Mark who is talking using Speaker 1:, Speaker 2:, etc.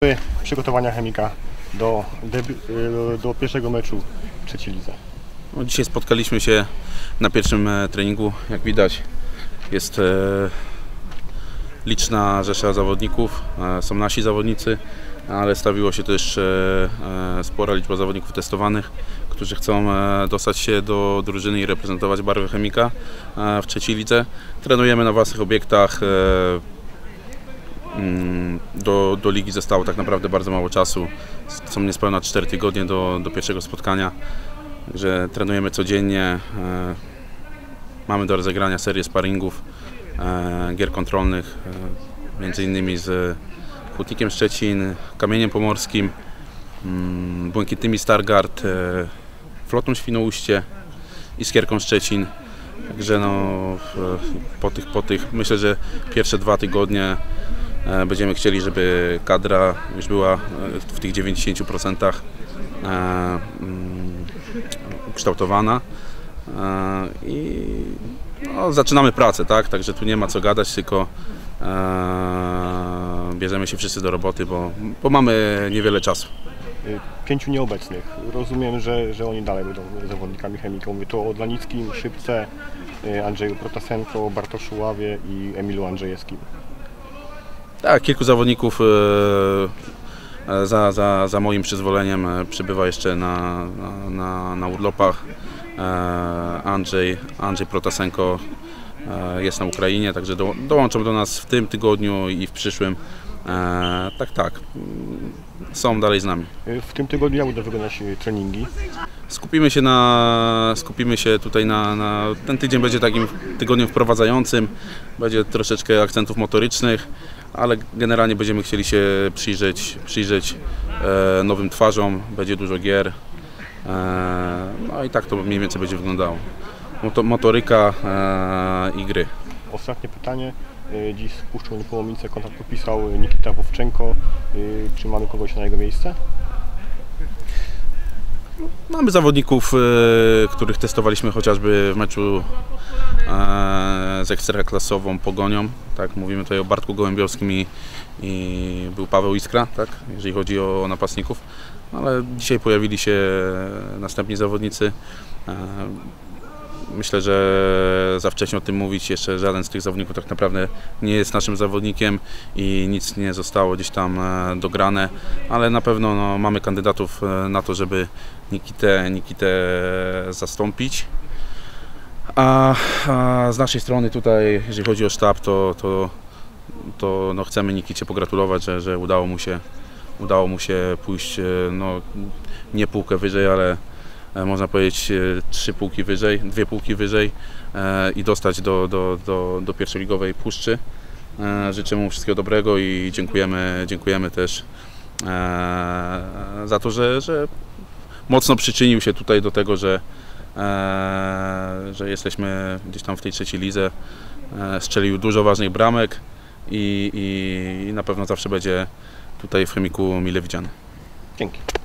Speaker 1: etapy przygotowania Chemika do pierwszego meczu w trzeciej lidze?
Speaker 2: No, dzisiaj spotkaliśmy się na pierwszym treningu. Jak widać, jest liczna rzesza zawodników, są nasi zawodnicy, ale stawiło się też spora liczba zawodników testowanych, którzy chcą dostać się do drużyny i reprezentować barwy Chemika w trzeciej lidze. Trenujemy na własnych obiektach. Do ligi zostało tak naprawdę bardzo mało czasu. Są niespełna 4 tygodnie do pierwszego spotkania. Także trenujemy codziennie. Mamy do rozegrania serię sparingów, gier kontrolnych, między innymi z Hutnikiem Szczecin, Kamieniem Pomorskim, Błękitnymi Stargard, Flotą Świnoujście, Iskierką Szczecin. Także no, po tych myślę, że pierwsze 2 tygodnie będziemy chcieli, żeby kadra już była w tych 90% ukształtowana i no, zaczynamy pracę, tak? Także tu nie ma co gadać, tylko bierzemy się wszyscy do roboty, bo mamy niewiele czasu.
Speaker 1: 5 nieobecnych. Rozumiem, że oni dalej będą zawodnikami Chemika. Mówię tu o Odlanickim, Szybce, Andrzeju Protasenko, Bartoszu Ławie i Emilu Andrzejewskim.
Speaker 2: Tak, kilku zawodników za moim przyzwoleniem przybywa jeszcze na urlopach. Andrzej Protasenko jest na Ukrainie, także dołączą do nas w tym tygodniu i w przyszłym. Tak, są dalej z nami.
Speaker 1: W tym tygodniu jak będą wyglądać treningi?
Speaker 2: Skupimy się tutaj ten tydzień będzie takim tygodniem wprowadzającym, będzie troszeczkę akcentów motorycznych, ale generalnie będziemy chcieli się przyjrzeć nowym twarzom, będzie dużo gier, no i tak to mniej więcej będzie wyglądało. Motoryka i gry.
Speaker 1: Ostatnie pytanie. Dziś z Puszczą Niepołomice kontakt podpisał Nikita Wowczenko. Czy mamy kogoś na jego miejsce?
Speaker 2: Mamy zawodników, których testowaliśmy chociażby w meczu z ekstraklasową Pogonią. Tak, mówimy tutaj o Bartku Gołębiowskim i był Paweł Iskra, tak, jeżeli chodzi o napastników. Ale dzisiaj pojawili się następni zawodnicy. Myślę, że za wcześnie o tym mówić, jeszcze żaden z tych zawodników tak naprawdę nie jest naszym zawodnikiem i nic nie zostało gdzieś tam dograne, ale na pewno no, mamy kandydatów na to, żeby Nikitę zastąpić. A z naszej strony tutaj, jeżeli chodzi o sztab, to no, chcemy Nikicie pogratulować, że udało mu się pójść no, nie półkę wyżej, ale można powiedzieć 3 półki wyżej, 2 półki wyżej i dostać do pierwszoligowej Puszczy. Życzę mu wszystkiego dobrego i dziękujemy też za to, że mocno przyczynił się tutaj do tego, że jesteśmy gdzieś tam w tej trzeciej lidze. Strzelił dużo ważnych bramek i na pewno zawsze będzie tutaj w Chemiku mile widziany.
Speaker 1: Dzięki.